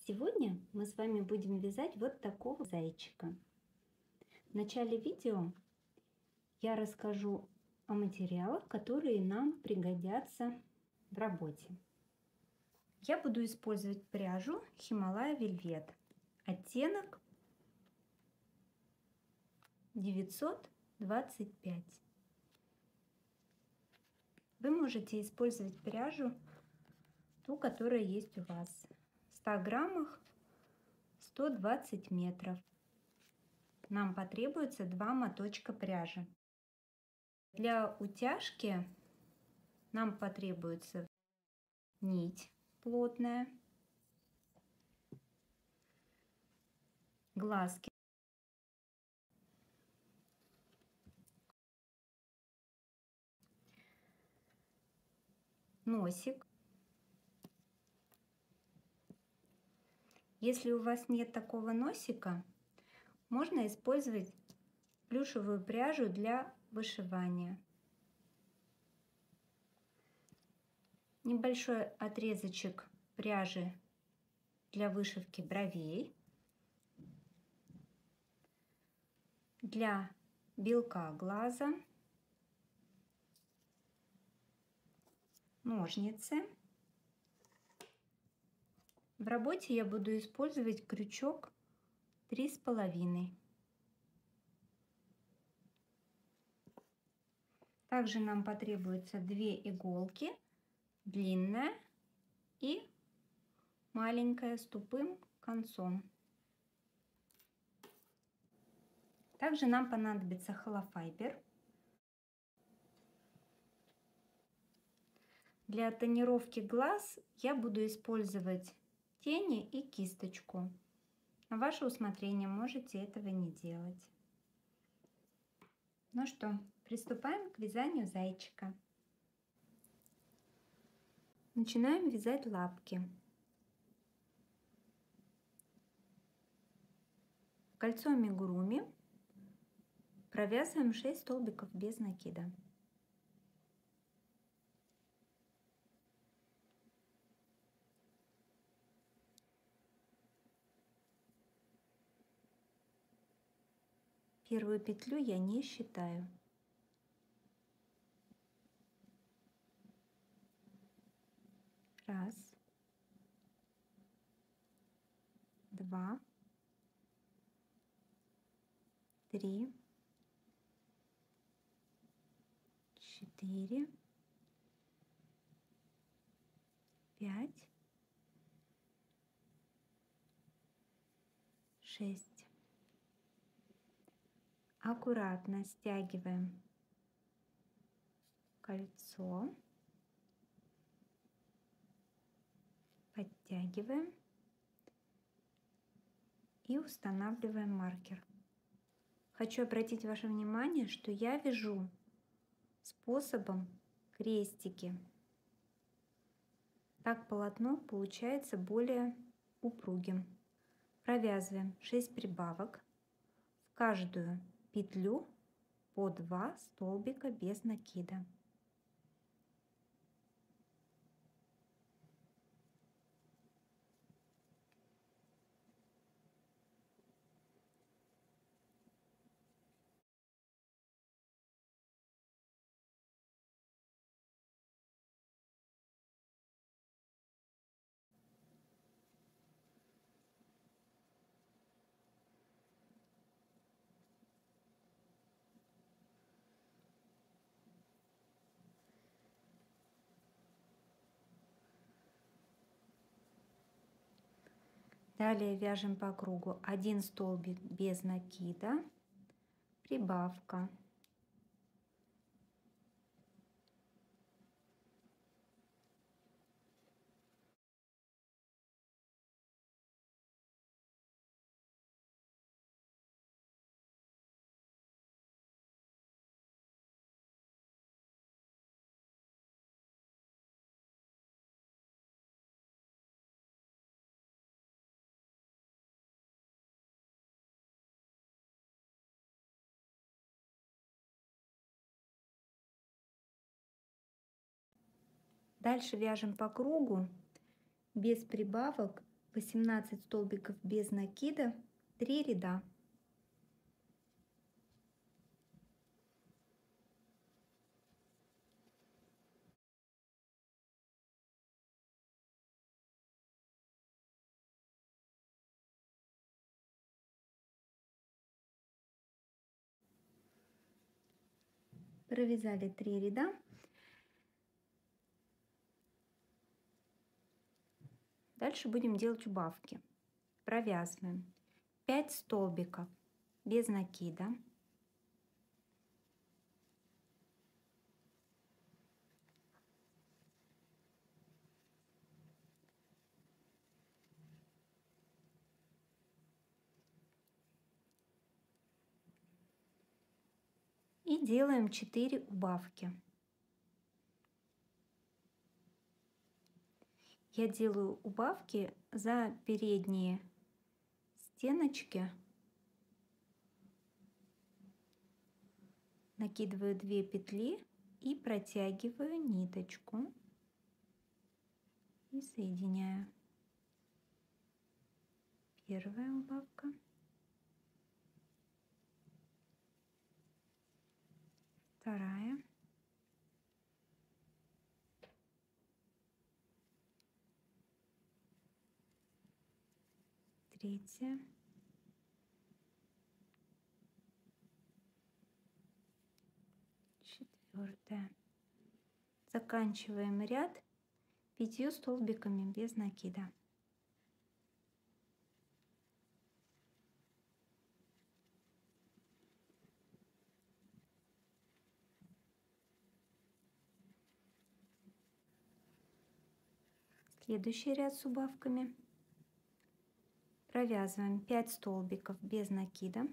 Сегодня мы с вами будем вязать вот такого зайчика. В начале видео я расскажу о материалах, которые нам пригодятся в работе. Я буду использовать пряжу Himalaya Velvet, оттенок 925. Вы можете использовать пряжу, ту, которая есть у вас. В 100 граммах 120 метров. Нам потребуется 2 моточка пряжи. Для утяжки нам потребуется нить плотная, глазки, носик. Если у вас нет такого носика, можно использовать плюшевую пряжу для вышивания. Небольшой отрезочек пряжи для вышивки бровей, для белка глаза, ножницы. В работе я буду использовать крючок 3,5. Также нам потребуется 2 иголки, длинная и маленькая с тупым концом. Также нам понадобится холофайбер. Для тонировки глаз я буду использовать тени и кисточку. На ваше усмотрение, можете этого не делать. Ну что, приступаем к вязанию зайчика. Начинаем вязать лапки. Кольцо амигуруми провязываем 6 столбиков без накида. Первую петлю я не считаю. Раз, два, три, 4, 5, 6. Аккуратно стягиваем кольцо, подтягиваем и устанавливаем маркер. Хочу обратить ваше внимание, что я вяжу способом крестики. Так полотно получается более упругим. Провязываем 6 прибавок, в каждую петлю по 2 столбика без накида. Далее вяжем по кругу 1 столбик без накида, прибавка. Дальше вяжем по кругу без прибавок 18 столбиков без накида, 3 ряда. Провязали 3 ряда. Дальше будем делать убавки. Провязываем 5 столбиков без накида. И делаем 4 убавки. Я делаю убавки за передние стеночки. Накидываю 2 петли и протягиваю ниточку и соединяю. Первая убавка. Вторая. Третья. Четвертая. Заканчиваем ряд 5 столбиками без накида. Следующий ряд с убавками. Провязываем 5 столбиков без накида.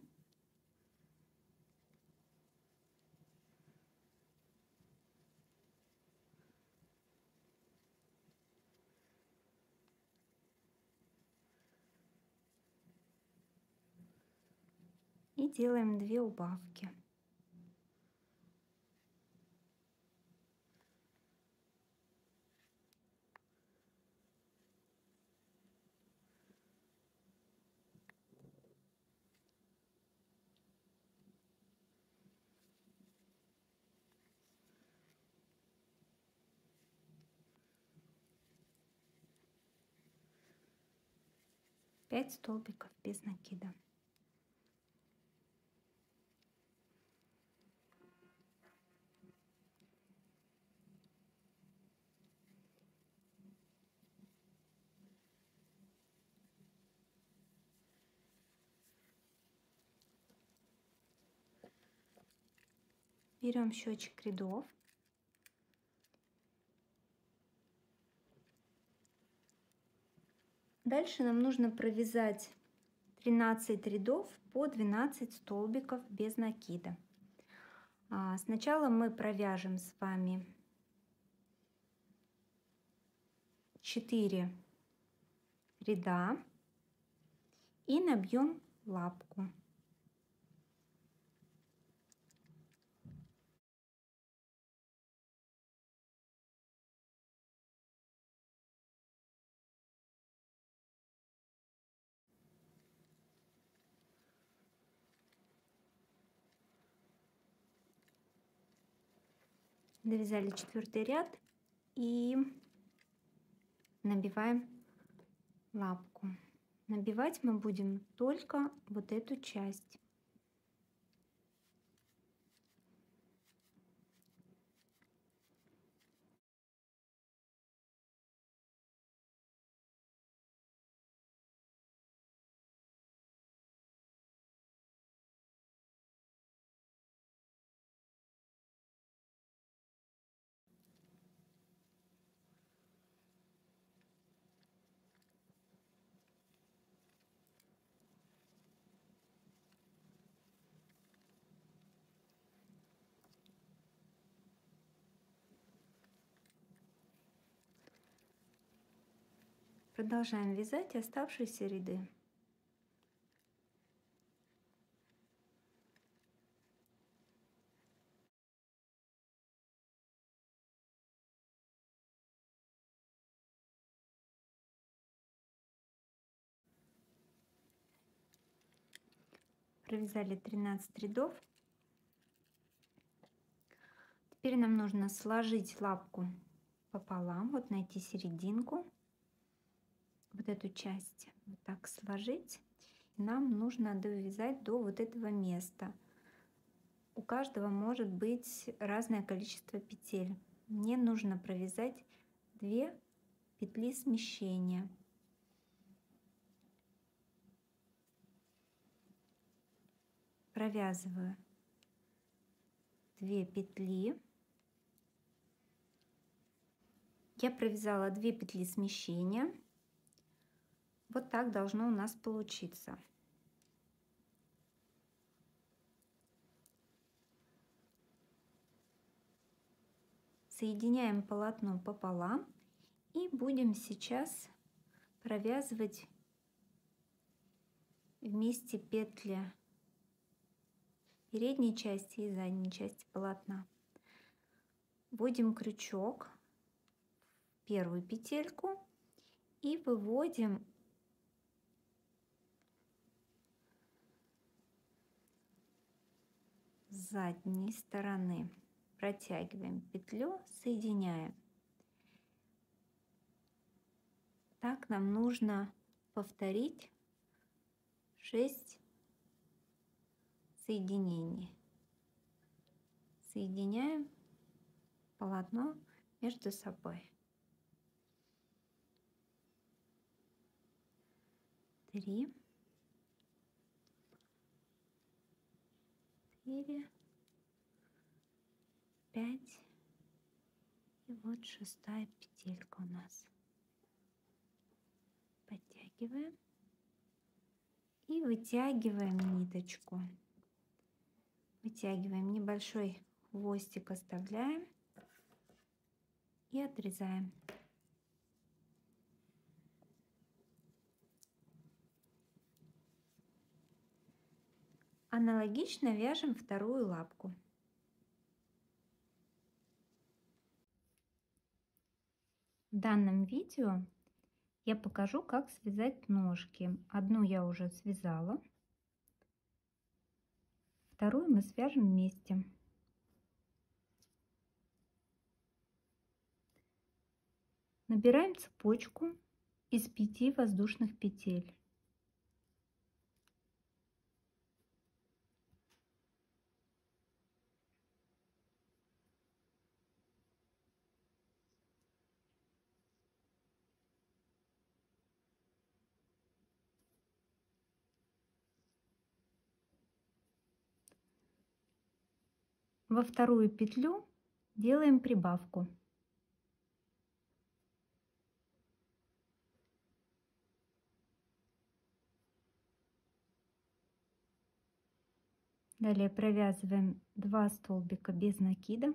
И делаем 2 убавки. Пять столбиков без накида. Берем счетчик рядов. Дальше нам нужно провязать 13 рядов по 12 столбиков без накида. Сначала мы провяжем с вами 4 ряда и набьем лапку. Довязали 4-й ряд и набиваем лапку. Набивать мы будем только вот эту часть. Продолжаем вязать оставшиеся ряды. Провязали 13 рядов. Теперь нам нужно сложить лапку пополам, вот найти серединку, вот эту часть вот так сложить. Нам нужно довязать до вот этого места. У каждого может быть разное количество петель. Мне нужно провязать 2 петли смещения. Провязываю 2 петли. Я провязала 2 петли смещения. Вот так должно у нас получиться. Соединяем полотно пополам и будем сейчас провязывать вместе петли передней части и задней части полотна. Вводим крючок в первую петельку и выводим с задней стороны. Протягиваем петлю, соединяем. Так нам нужно повторить 6 соединений. Соединяем полотно между собой. 3, 4, 5 и вот 6-я петелька у нас. Подтягиваем и вытягиваем ниточку. Вытягиваем, небольшой хвостик оставляем и отрезаем. Аналогично вяжем вторую лапку. В данном видео я покажу, как связать ножки. Одну я уже связала, вторую мы свяжем вместе. Набираем цепочку из 5 воздушных петель. Во вторую петлю делаем прибавку. Далее провязываем 2 столбика без накида.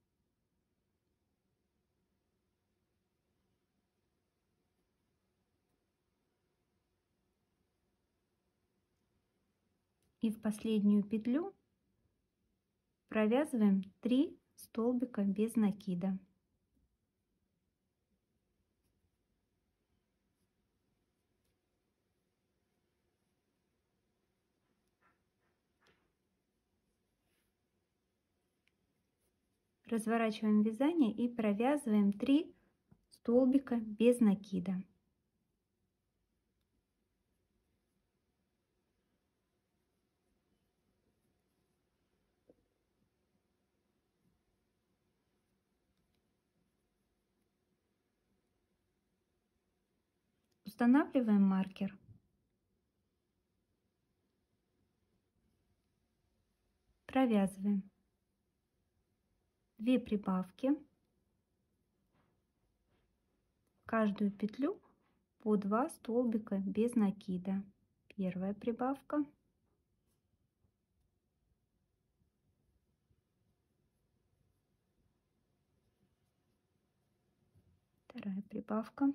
И в последнюю петлю провязываем 3 столбика без накида. Разворачиваем вязание и провязываем 3 столбика без накида. Устанавливаем маркер. Провязываем 2 прибавки, в каждую петлю по 2 столбика без накида. Первая прибавка, вторая прибавка,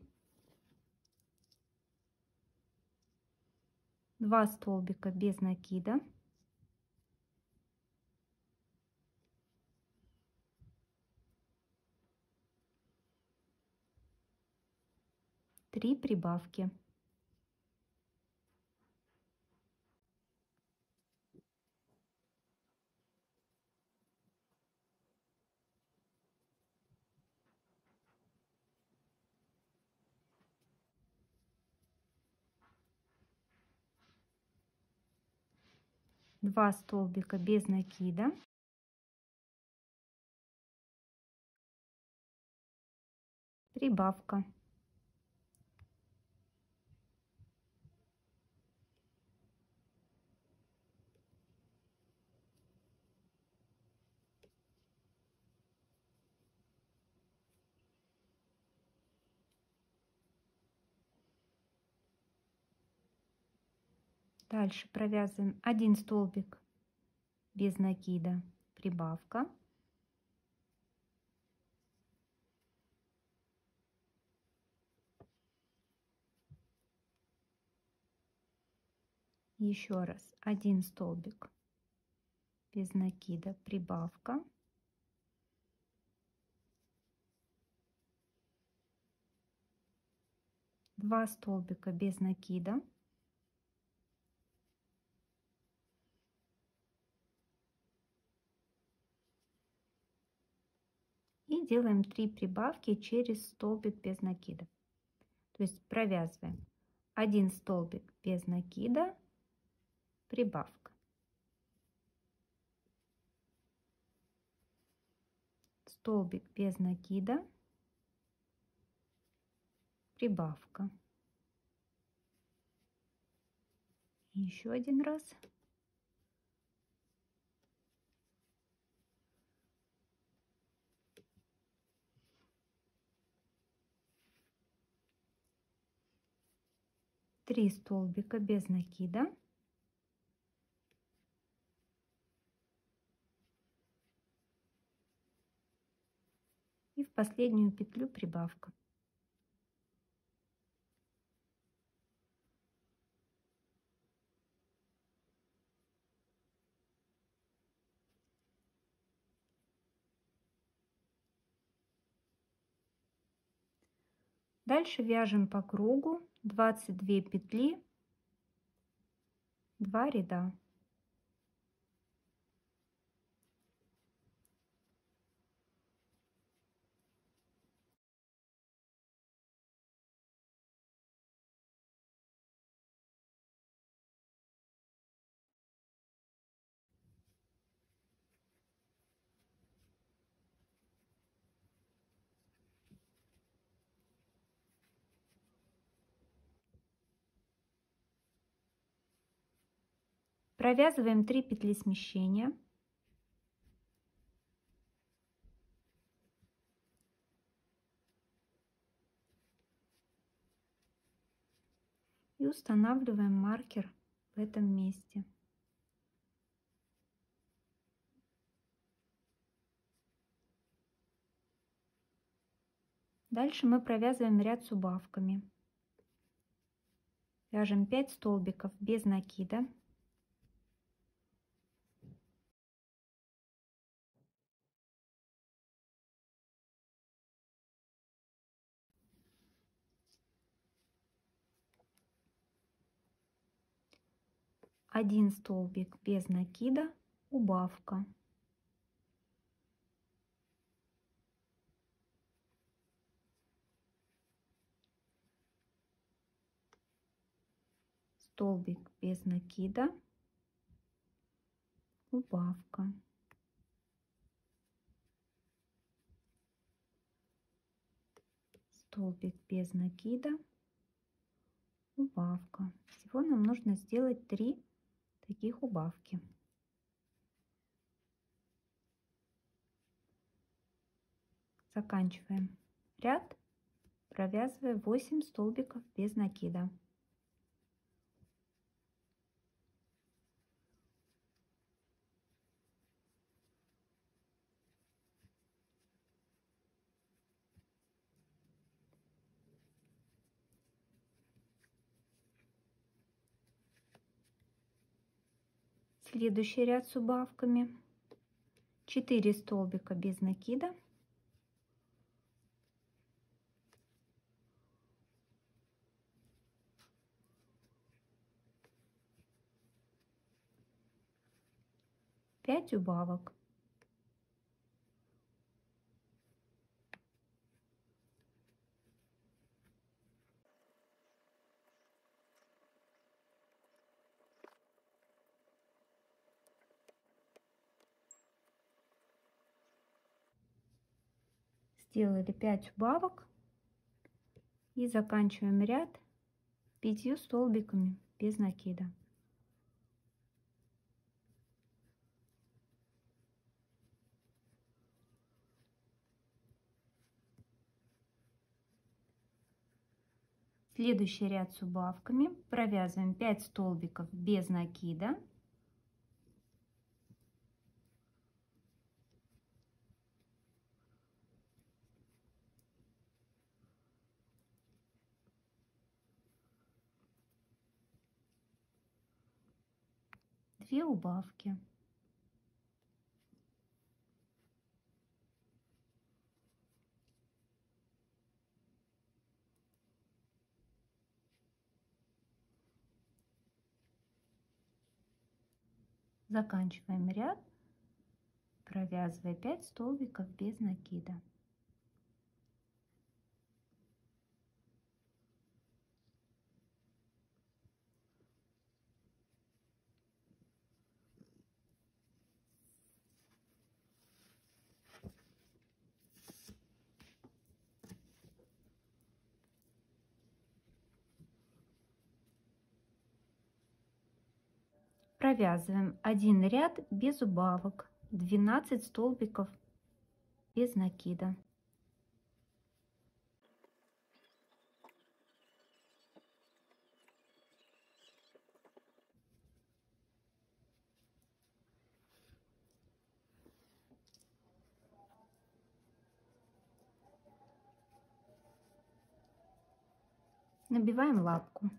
2 столбика без накида, три прибавки. 2 столбика без накида, прибавка, дальше провязываем 1 столбик без накида, прибавка, еще раз 1 столбик без накида, прибавка, 2 столбика без накида, и делаем 3 прибавки через столбик без накида. То есть провязываем 1 столбик без накида, прибавка, столбик без накида, прибавка, еще один раз, три столбика без накида, и в последнюю петлю прибавка. Дальше вяжем по кругу 22 петли, 2 ряда. Провязываем 3 петли смещения. И устанавливаем маркер в этом месте. Дальше мы провязываем ряд с убавками. Вяжем 5 столбиков без накида. Один столбик без накида, убавка. Столбик без накида, убавка. Столбик без накида, убавка. Всего нам нужно сделать 3 таких убавки. Заканчиваем ряд, провязывая 8 столбиков без накида. Следующий ряд с убавками. 4 столбика без накида. Пять убавок. Сделали 5 убавок и заканчиваем ряд 5 столбиками без накида. Следующий ряд с убавками. Провязываем 5 столбиков без накида. Две убавки. Заканчиваем ряд, провязывая 5 столбиков без накида. Провязываем один ряд без убавок, 12 столбиков без накида. Набиваем лапку.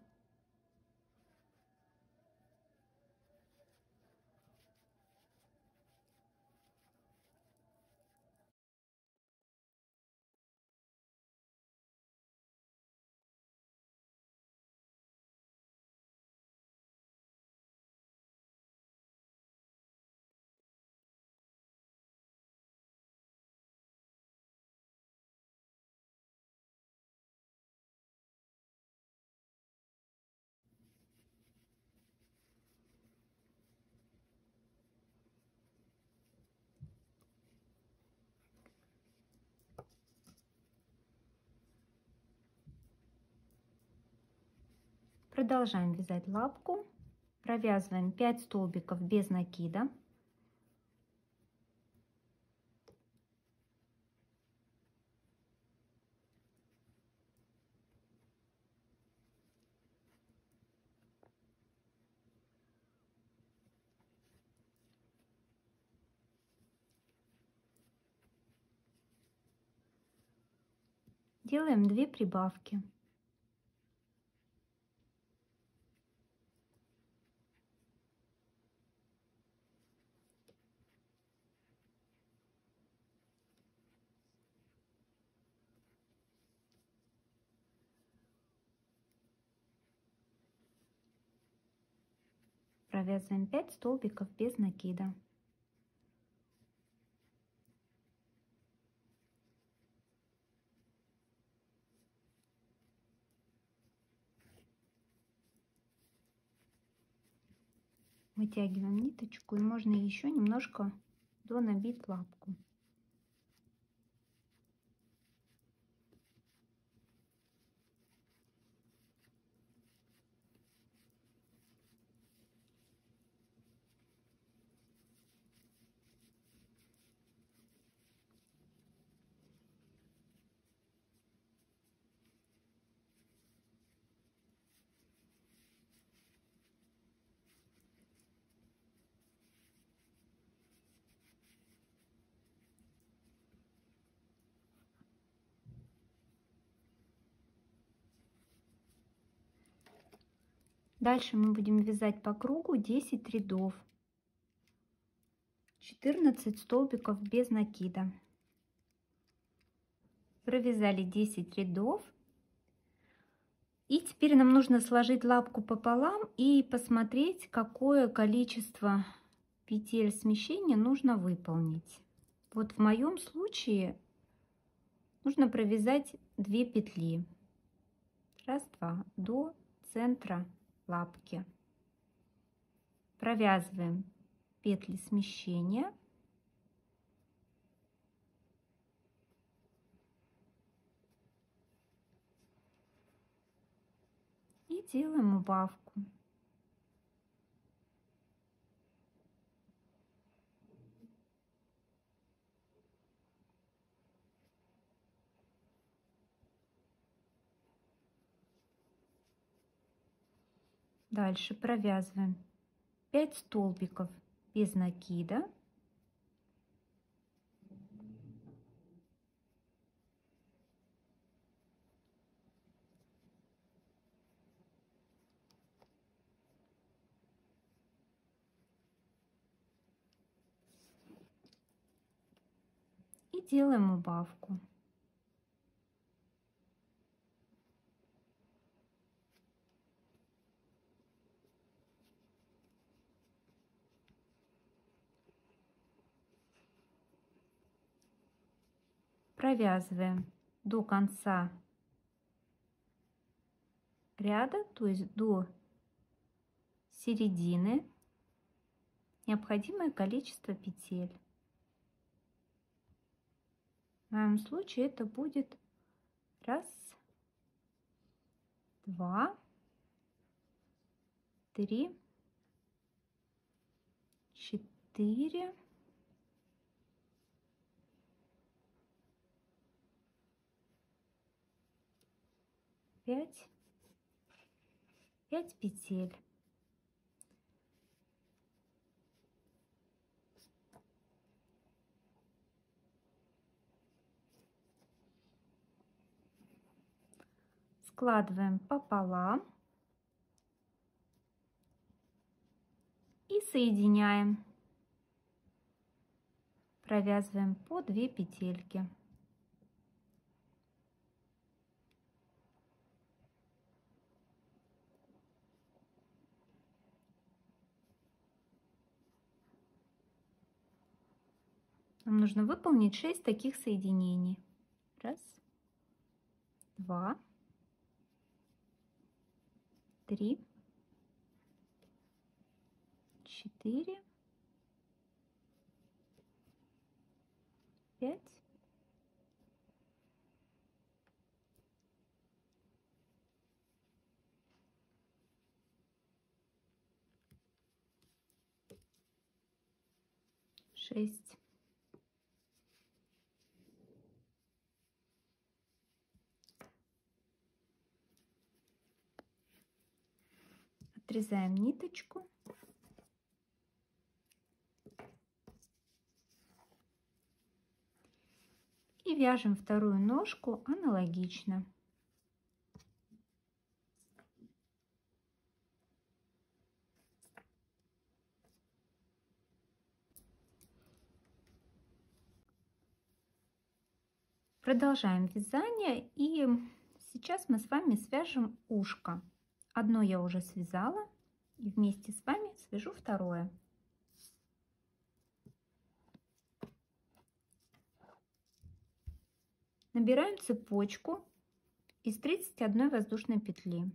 Продолжаем вязать лапку. Провязываем 5 столбиков без накида. Делаем 2 прибавки. Провязываем 5 столбиков без накида. Вытягиваем ниточку и можно еще немножко донабить лапку. Дальше мы будем вязать по кругу 10 рядов, 14 столбиков без накида. Провязали 10 рядов. И теперь нам нужно сложить лапку пополам и посмотреть, какое количество петель смещения нужно выполнить. Вот в моем случае нужно провязать 2 петли. Раз, два, до центра лапки. Провязываем петли смещения. И делаем убавку. Дальше провязываем 5 столбиков без накида. И делаем убавку. Провязываем до конца ряда, то есть до середины, необходимое количество петель. В моем случае это будет 1, 2, 3, 4, 5 петель. Складываем пополам и соединяем. Провязываем по 2 петельки. Нам нужно выполнить 6 таких соединений. 1, 2, 3, 4, 5, 6. Отрезаем ниточку. И вяжем вторую ножку аналогично. Продолжаем вязание, и сейчас мы с вами свяжем ушко. Одно я уже связала, и вместе с вами свяжу второе. Набираем цепочку из 31 воздушной петли.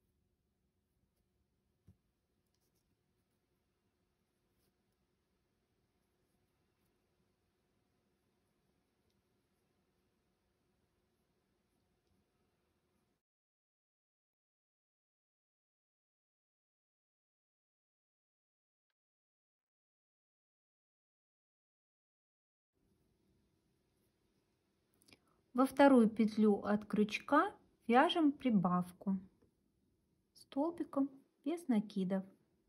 Во вторую петлю от крючка вяжем прибавку столбиком без накидов.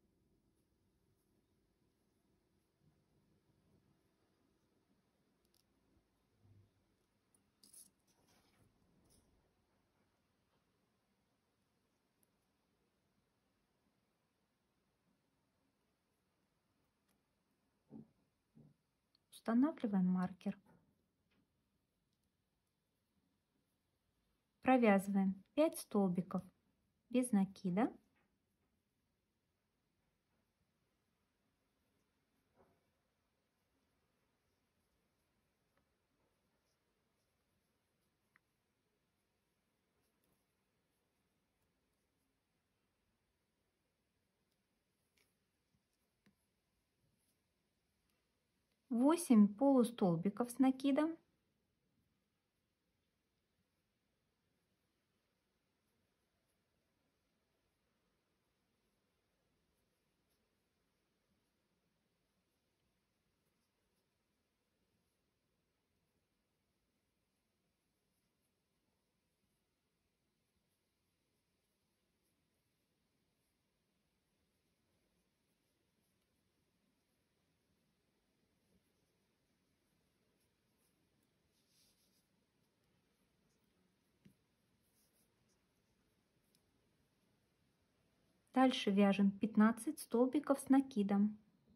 Устанавливаем маркер. Провязываем 5 столбиков без накида. Восемь полустолбиков с накидом. Дальше вяжем 15 столбиков с накидом.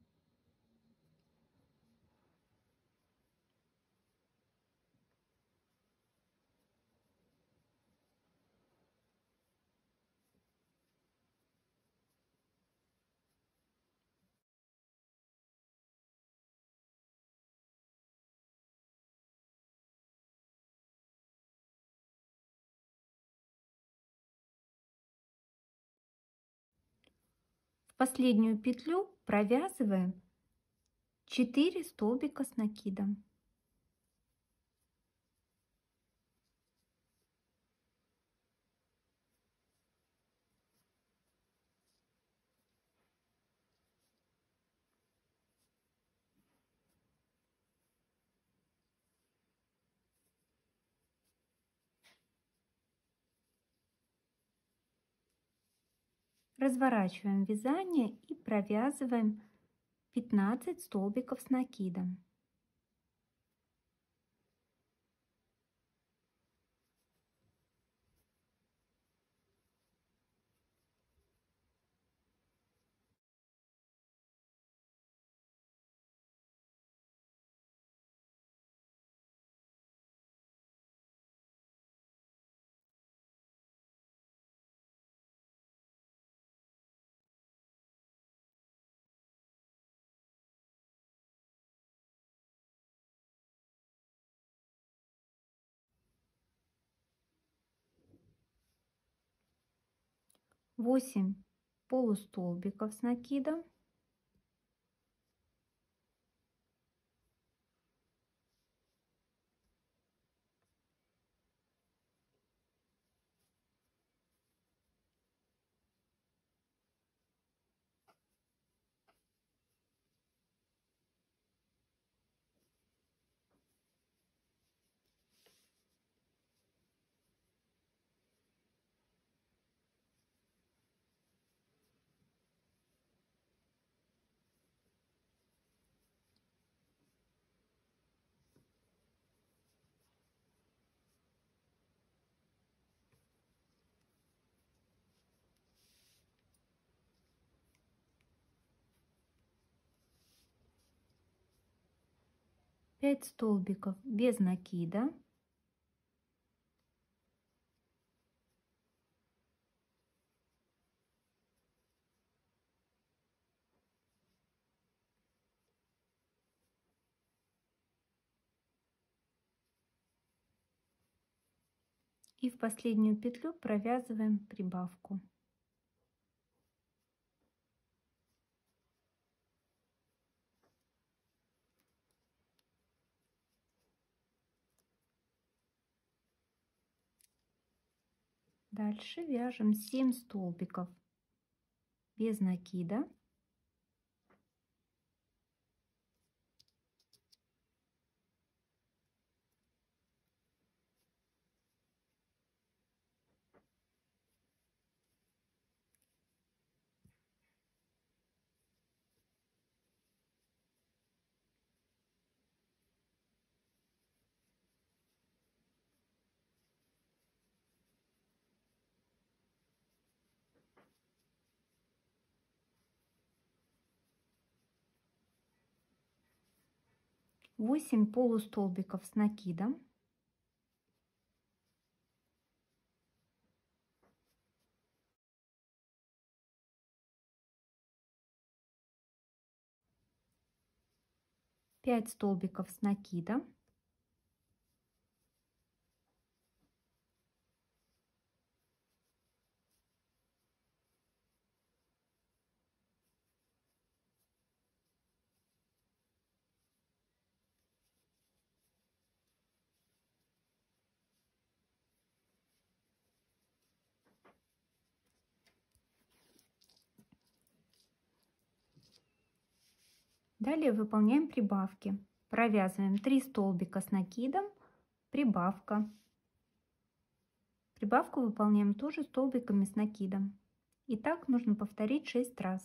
В последнюю петлю провязываем 4 столбика с накидом. Разворачиваем вязание и провязываем 15 столбиков с накидом. Восемь полустолбиков с накидом. Пять столбиков без накида. И в последнюю петлю провязываем прибавку. Дальше вяжем 7 столбиков без накида. Восемь полустолбиков с накидом. Пять столбиков с накидом. Далее выполняем прибавки. Провязываем 3 столбика с накидом, прибавка. Прибавку выполняем тоже столбиками с накидом. И так нужно повторить 6 раз.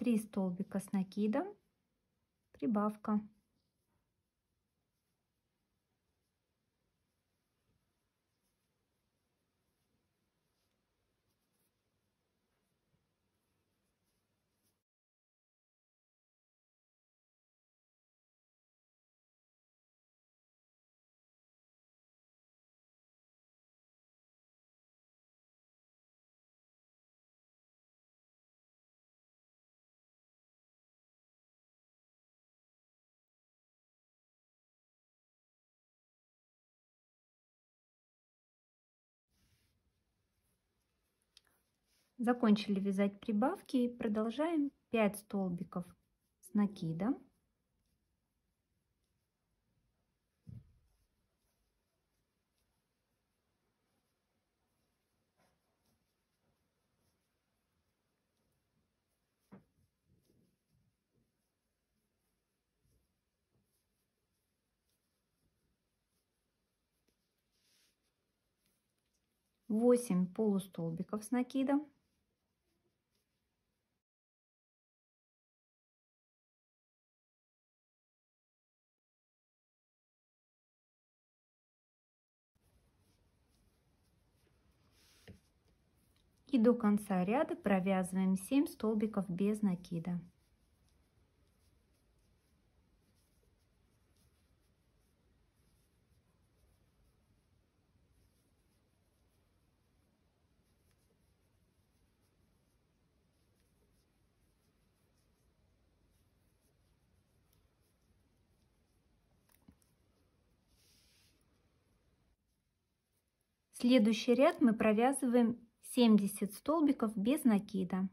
3 столбика с накидом, прибавка. Закончили вязать прибавки и продолжаем 5 столбиков с накидом. Восемь полустолбиков с накидом. И до конца ряда провязываем 7 столбиков без накида. Следующий ряд мы провязываем 70 столбиков без накида.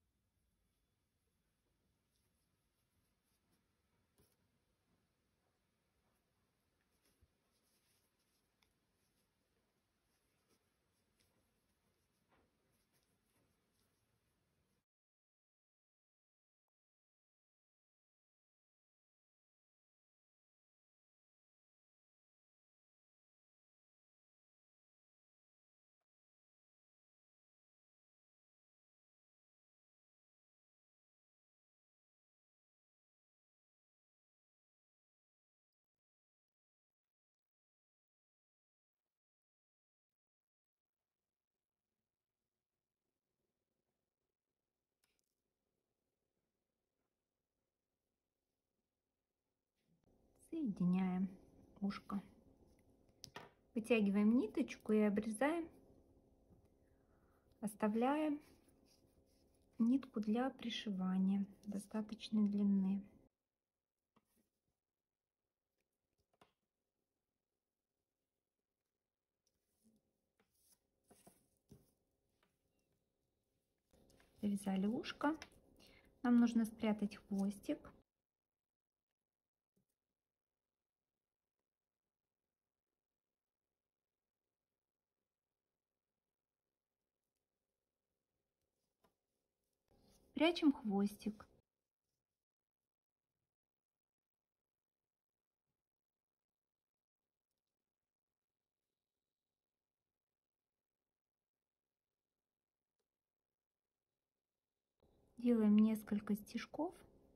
Соединяем ушко. Вытягиваем ниточку и обрезаем, оставляем нитку для пришивания достаточной длины. Завязали ушко. Нам нужно спрятать хвостик. Прячем хвостик. Делаем несколько стежков.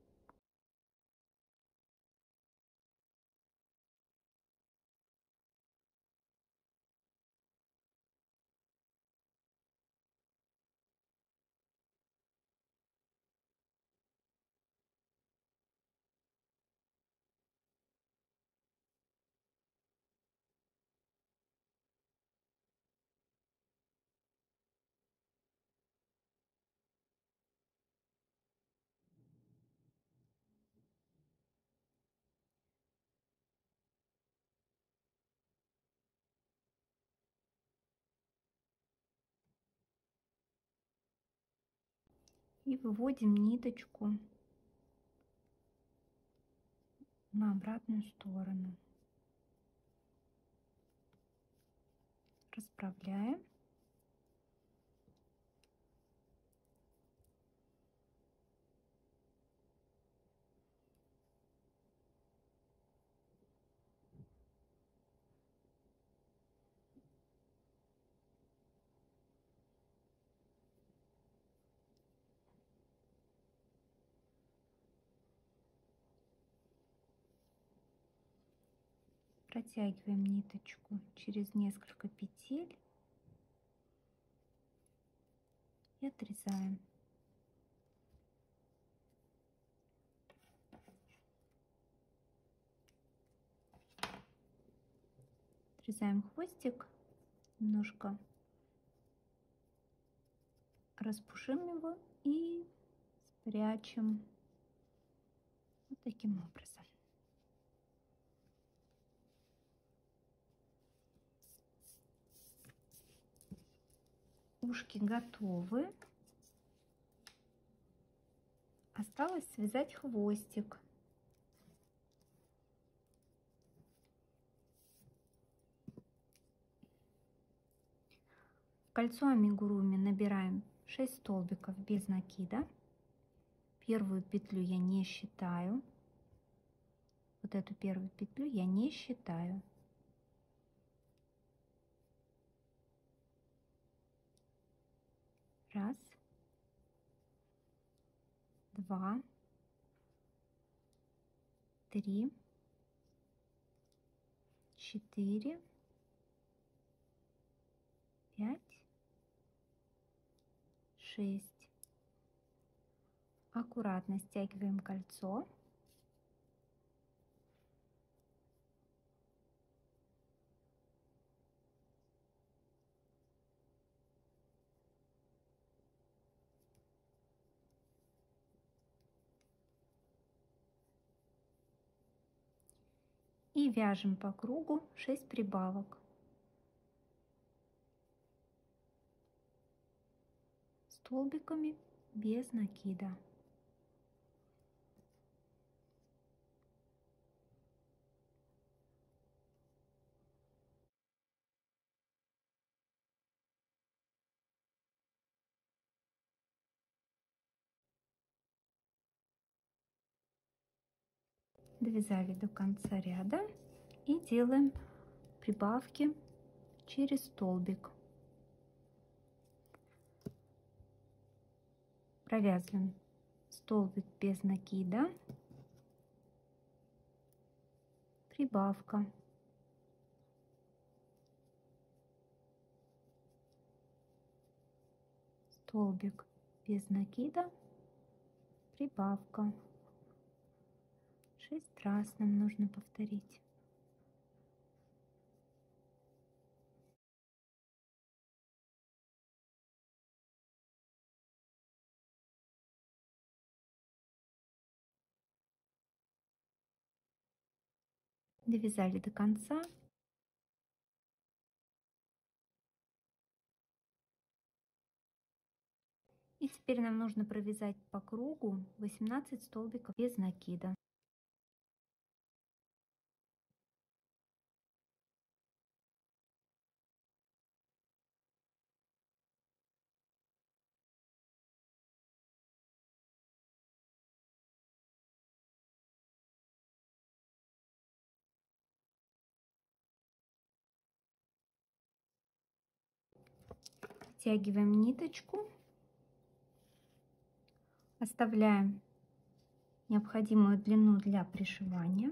И выводим ниточку на обратную сторону. Расправляем. Протягиваем ниточку через несколько петель и отрезаем. Отрезаем хвостик, немножко распушим его и спрячем вот таким образом. Ушки готовы. Осталось связать хвостик. В кольцо амигуруми набираем 6 столбиков без накида. Первую петлю я не считаю. Вот эту первую петлю я не считаю. Раз, два, три, 4, 5, 6. Аккуратно стягиваем кольцо. И вяжем по кругу 6 прибавок. Столбиками без накида. Довязали до конца ряда и делаем прибавки через столбик. Провязываем столбик без накида, прибавка, столбик без накида, прибавка. 6 раз нам нужно повторить. Довязали до конца. И теперь нам нужно провязать по кругу 18 столбиков без накида. Протягиваем ниточку, оставляем необходимую длину для пришивания.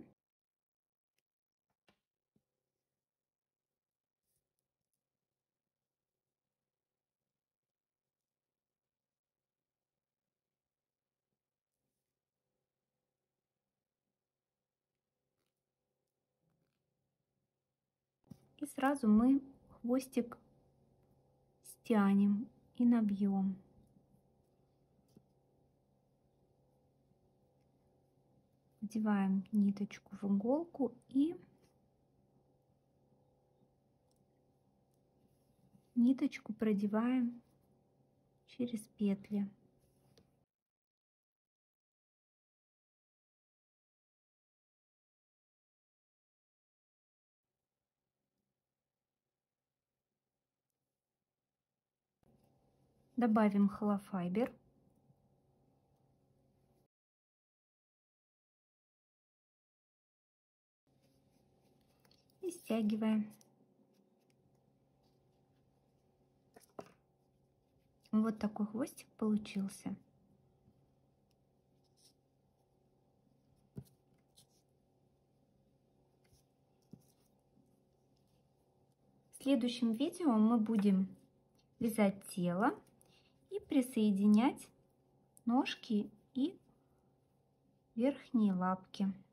И сразу мы хвостик стянем и набьем. Вдеваем ниточку в иголку и ниточку продеваем через петли. Добавим холофайбер. И стягиваем. Вот такой хвостик получился. В следующем видео мы будем вязать тело и присоединять ножки и верхние лапки.